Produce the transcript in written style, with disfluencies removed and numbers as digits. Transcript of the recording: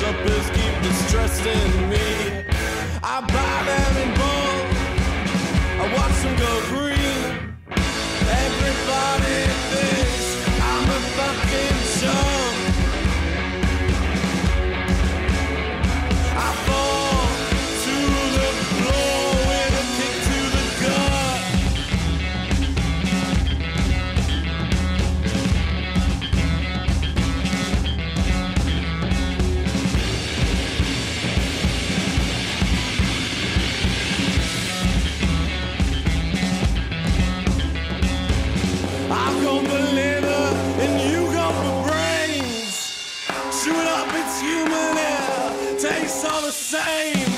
purpose keep distressing me. I buy them in bulk, I watch them go green. Everybody thinks I'm a fucking chump. I fall to the floor with a kick to the gut. I've got the liver and you got the brains. Shoot up, it's human air, tastes all the same.